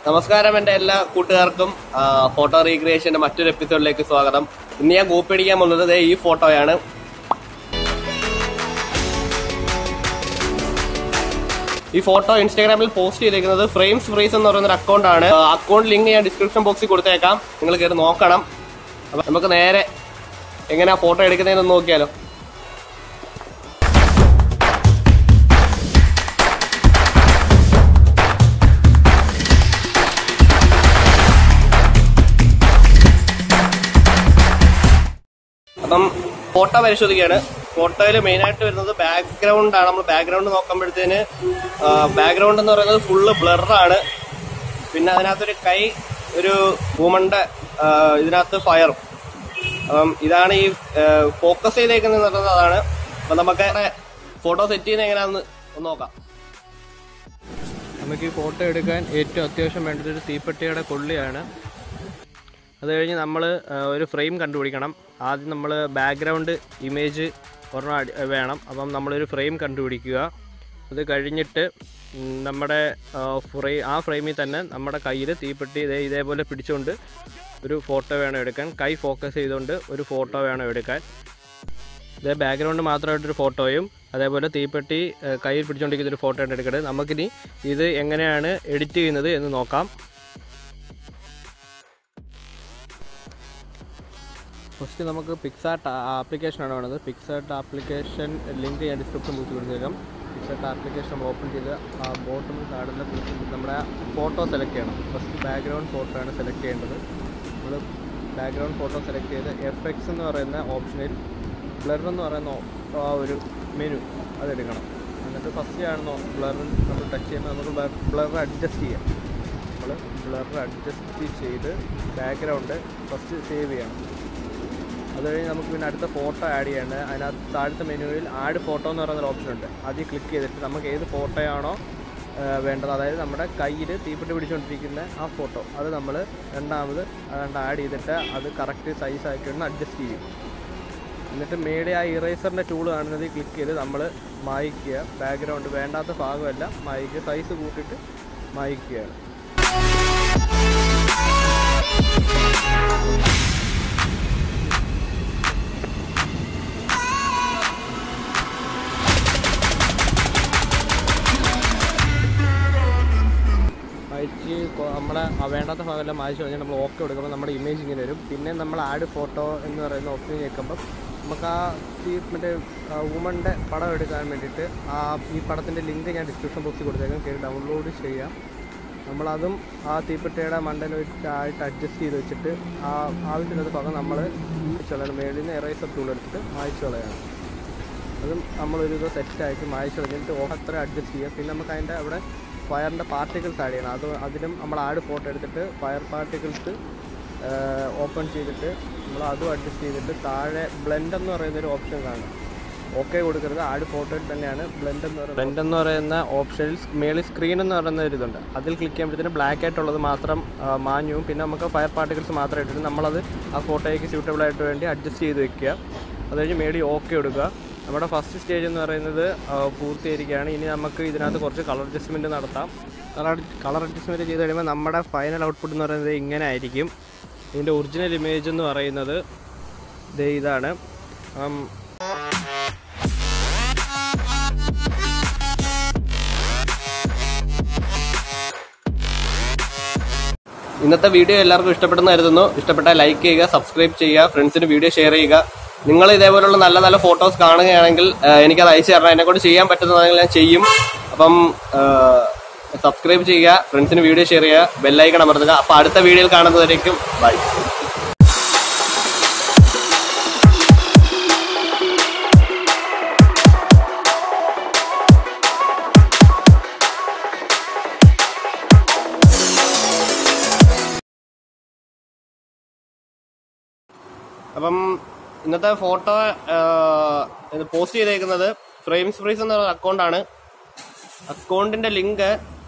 നമസ്കാരം, എൻ്റെ എല്ലാ കൂട്ടുകാർക്കും ഫോട്ടോ റീക്രിയേഷന്റെ മറ്റൊരു എപ്പിസോഡിലേക്ക് സ്വാഗതം. ഇന്ന് ഞാൻ കോപ്പി അടിക്കാൻ പോകുന്നത് ഈ ഫോട്ടോയാണ്. ഈ ഫോട്ടോ ഇൻസ്റ്റാഗ്രാമിൽ പോസ്റ്റ് ചെയ്തേക്കുന്നത് ഫ്രെയിംസ് ഫ്രീസ് എന്ന് പറയുന്ന ഒരു അക്കൗണ്ടാണ്. അക്കൗണ്ട് ലിങ്ക് ഞാൻ ഡിസ്ക്രിപ്ഷൻ ബോക്സിൽ കൊടുത്തേക്കാം, നിങ്ങൾ കയറി നോക്കണം. അപ്പൊ നമുക്ക് നേരെ എങ്ങനെയാ ഫോട്ടോ എടുക്കുന്നതെന്ന് നോക്കിയാലോ. അപ്പം ഫോട്ടോ പരിശോധിക്കുകയാണ്. ഫോട്ടോയിൽ മെയിനായിട്ട് വരുന്നത് ബാക്ക്ഗ്രൗണ്ട് ആണ്. നമ്മൾ ബാക്ക്ഗ്രൗണ്ട് നോക്കുമ്പോഴത്തേന് ബാക്ക്ഗ്രൗണ്ട് എന്ന് പറയുന്നത് ഫുള്ള് ബ്ലറാണ്. പിന്നെ അതിനകത്തൊരു കൈ, ഒരു വുമന്റെ ഇതിനകത്ത് ഫയറും. അപ്പം ഇതാണ് ഈ ഫോക്കസ് ചെയ്തേക്കുന്നത് പറയുന്നത് അതാണ്. അപ്പം നമുക്ക് ഫോട്ടോ സെറ്റ് ചെയ്യുന്നത് എങ്ങനെയാണെന്ന് ഒന്ന് നോക്കാം. നമുക്ക് ഈ ഫോട്ടോ എടുക്കാൻ ഏറ്റവും അത്യാവശ്യം വേണ്ടത് ഒരു തീപ്പെട്ടിയുടെ കൊള്ളിയാണ്. അത് കഴിഞ്ഞ് നമ്മൾ ഒരു ഫ്രെയിം കണ്ടുപിടിക്കണം. ആദ്യം നമ്മൾ ബാക്ക്ഗ്രൗണ്ട് ഇമേജ് ഒരെണ്ണം വേണം. അപ്പം നമ്മളൊരു ഫ്രെയിം കണ്ടുപിടിക്കുക. അത് കഴിഞ്ഞിട്ട് നമ്മുടെ ആ ഫ്രെയിമിൽ തന്നെ നമ്മുടെ കയ്യിൽ തീപ്പെട്ടി ഇതേപോലെ പിടിച്ചുകൊണ്ട് ഒരു ഫോട്ടോ വേണം എടുക്കാൻ. കൈ ഫോക്കസ് ചെയ്തുകൊണ്ട് ഒരു ഫോട്ടോ വേണം എടുക്കാൻ. ഇതേ ബാക്ക്ഗ്രൗണ്ട് മാത്രമായിട്ടൊരു ഫോട്ടോയും അതേപോലെ തീപ്പെട്ടി കയ്യിൽ പിടിച്ചുകൊണ്ടിരിക്കുന്നൊരു ഫോട്ടോ ആണ് എടുക്കേണ്ടത്. നമുക്കിനി ഇത് എങ്ങനെയാണ് എഡിറ്റ് ചെയ്യുന്നത് എന്ന് നോക്കാം. ഫസ്റ്റ് നമുക്ക് പിക്സാർട്ട് ആപ്ലിക്കേഷനാണ് വേണ്ടത്. പിക്സാർട്ട് ആപ്ലിക്കേഷൻ ലിങ്ക് ഞാൻ ഡിസ്ക്രിപ്ഷൻ ബോക്സിൽ കൊടുത്തേക്കാം. പിക്സാർട്ട് ആപ്ലിക്കേഷൻ നമ്മൾ ഓപ്പൺ ചെയ്ത് ആ ബോട്ടമിൽ കാണുന്ന നമ്മുടെ ഫോട്ടോ സെലക്ട് ചെയ്യണം. ഫസ്റ്റ് ബാക്ക്ഗ്രൗണ്ട് ഫോട്ടോ ആണ് സെലക്ട് ചെയ്യേണ്ടത്. നമ്മൾ ബാക്ക്ഗ്രൗണ്ട് ഫോട്ടോ സെലക്ട് ചെയ്ത് FX എന്ന് പറയുന്ന ഓപ്ഷനിൽ ബ്ലർ എന്ന് പറയുന്ന ആ ഒരു മെനു അതെടുക്കണം. എന്നിട്ട് ഫസ്റ്റ് കാണുന്ന ബ്ലറിൽ നമ്മൾ ടച്ച് ചെയ്യുമ്പോൾ നമുക്ക് ബ്ലർ അഡ്ജസ്റ്റ് ചെയ്യാം. നമ്മൾ ബ്ലർ അഡ്ജസ്റ്റ് ചെയ്ത് ബാക്ക്ഗ്രൗണ്ട് ഫസ്റ്റ് സേവ് ചെയ്യണം. അത് കഴിഞ്ഞ് നമുക്ക് പിന്നെ അടുത്ത ഫോട്ടോ ആഡ് ചെയ്യേണ്ടത്. അതിനകത്ത് താഴത്തെ മെനുവിൽ ആഡ് ഫോട്ടോ എന്ന് പറയുന്നൊരു ഓപ്ഷൻ ഉണ്ട്. അതിൽ ക്ലിക്ക് ചെയ്തിട്ട് നമുക്ക് ഏത് ഫോട്ടോയാണോ വേണ്ടത്, അതായത് നമ്മുടെ കയ്യിൽ തീപ്പെട്ടി പിടിച്ചുകൊണ്ടിരിക്കുന്ന ആ ഫോട്ടോ, അത് നമ്മൾ രണ്ടാമത് ആഡ് ചെയ്തിട്ട് അത് കറക്റ്റ് സൈസ് ആക്കിയൊന്ന് അഡ്ജസ്റ്റ് ചെയ്യും. എന്നിട്ട് മേലെ ആ ഇറേസറിൻ്റെ ടൂൾ കാണുന്നതിൽ ക്ലിക്ക് ചെയ്ത് നമ്മൾ മായ്ക്കുക. ബാക്ക്ഗ്രൗണ്ട് വേണ്ടാത്ത ഭാഗമല്ല മായ്ക്കുക, സൈസ് കൂട്ടിയിട്ട് മായ്ക്കുകയാണ്. മായ്ച്ച് നമ്മുടെ വേണ്ടാത്ത ഭാഗമെല്ലാം മായ്ച്ച് കഴിഞ്ഞാൽ നമ്മൾ ഓക്കെ കൊടുക്കുമ്പോൾ നമ്മുടെ ഇമേജ് ഇങ്ങനെ വരും. പിന്നെ നമ്മൾ ആഡ് ഫോട്ടോ എന്ന് പറയുന്ന ഓപ്ഷൻ ഞെക്കുമ്പം നമുക്ക് ആ മറ്റേ വുമൻ്റെ പടം എടുക്കാൻ വേണ്ടിയിട്ട് ഈ പടത്തിൻ്റെ ലിങ്ക് ഞാൻ ഡിസ്ക്രിപ്ഷൻ ബോക്സിൽ കൊടുത്തേക്കാം, കയറി ഡൗൺലോഡ് ചെയ്യാം. നമ്മളതും ആ തീപ്പെട്ടിയുടെ മണ്ടയിൽ ആയിട്ട് അഡ്ജസ്റ്റ് ചെയ്ത് വെച്ചിട്ട് ആവശ്യമില്ലാത്ത ഭാഗം നമ്മൾ മായ്ച്ച് കളയണം. മേളിൽ നിന്ന് എറേസർ ടൂൾ എടുത്തിട്ട് മായ്ച്ച് കളയണം. അതും നമ്മളൊരു ഇത് സെറ്റായിട്ട് മായ്ച്ച് കളഞ്ഞിട്ട് അത്ര അഡ്ജസ്റ്റ് ചെയ്യുക. പിന്നെ നമുക്ക് അതിൻ്റെ അവിടെ ഫയറിൻ്റെ പാർട്ടിക്കിൾസ് ആഡ് ചെയ്യണം. അതിലും നമ്മൾ ആഡ് ഫോട്ടോ എടുത്തിട്ട് ഫയർ പാർട്ടിക്കിൾസ് ഓപ്പൺ ചെയ്തിട്ട് നമ്മൾ അതും അഡ്ജസ്റ്റ് ചെയ്തിട്ട് താഴെ ബ്ലെൻഡ് എന്ന് പറയുന്നൊരു ഓപ്ഷൻ കാണും. ഓക്കെ കൊടുക്കരുത്, ആഡ് ഫോട്ടോയിൽ തന്നെയാണ് ബ്ലെൻഡ് എന്ന് പറയുന്ന ഓപ്ഷനിൽ മേളിൽ സ്ക്രീൻ എന്ന് പറയുന്ന ഒരു ഇതുണ്ട്. അതിൽ ക്ലിക്ക് ചെയ്യുമ്പോഴത്തേന് ബ്ലാക്ക് ആയിട്ടുള്ളത് മാത്രം മാഞ്ഞും. പിന്നെ നമുക്ക് ഫയർ പാർട്ടിക്കിൾസ് മാത്രം ഇട്ടിട്ട് നമ്മളത് ആ ഫോട്ടോയ്ക്ക് സ്യൂട്ടബിളായിട്ട് വേണ്ടി അഡ്ജസ്റ്റ് ചെയ്ത് വെക്കുക. അത് കഴിഞ്ഞ് മേളിൽ ഓക്കെ കൊടുക്കുക. നമ്മുടെ ഫസ്റ്റ് സ്റ്റേജ് എന്ന് പറയുന്നത് പൂർത്തീകരിക്കുകയാണ്. ഇനി നമുക്ക് ഇതിനകത്ത് കുറച്ച് കളർ അഡ്ജസ്റ്റ്മെൻറ്റ് നടത്താം. കളർ അഡ്ജസ്റ്റ്മെൻറ്റ് ചെയ്ത് കഴിയുമ്പോൾ നമ്മുടെ ഫൈനൽ ഔട്ട്പുട്ട് എന്ന് പറയുന്നത് ഇങ്ങനെ ആയിരിക്കും. ഇതിൻ്റെ ഒറിജിനൽ ഇമേജ് എന്ന് പറയുന്നത് ഇതാണ്. ഇന്നത്തെ വീഡിയോ എല്ലാവർക്കും ഇഷ്ടപ്പെടുന്ന കരുതുന്നു. ഇഷ്ടപ്പെട്ടാൽ ലൈക്ക് ചെയ്യുക, സബ്സ്ക്രൈബ് ചെയ്യുക, ഫ്രണ്ട്സിന് വീഡിയോ ഷെയർ ചെയ്യുക. നിങ്ങൾ ഇതേപോലുള്ള നല്ല നല്ല ഫോട്ടോസ് കാണുകയാണെങ്കിൽ എനിക്കത് അയച്ചു തരണം. എന്നെക്കൊണ്ട് ചെയ്യാൻ പറ്റുന്നതാണെങ്കിൽ ഞാൻ ചെയ്യും. അപ്പം സബ്സ്ക്രൈബ് ചെയ്യുക, ഫ്രണ്ട്സിന് വീഡിയോ ഷെയർ ചെയ്യുക, ബെല്ലൈക്കൺ അമർത്തുക. അപ്പോൾ അടുത്ത വീഡിയോയിൽ കാണുന്നതായിരിക്കും. ബൈ. അപ്പം ഇന്നത്തെ ഫോട്ടോ പോസ്റ്റ് ചെയ്തേക്കുന്നത് ഫ്രെയിംസ് ഫ്രീസ് എന്ന അക്കൗണ്ടാണ്. അക്കൗണ്ടിന്റെ ലിങ്ക്